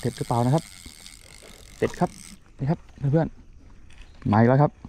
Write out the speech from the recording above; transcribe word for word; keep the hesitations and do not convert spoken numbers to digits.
เผ็ดหรือเปล่านะครับเด็ดครับนี่ครับเพื่อนๆมาอีกแล้วครับ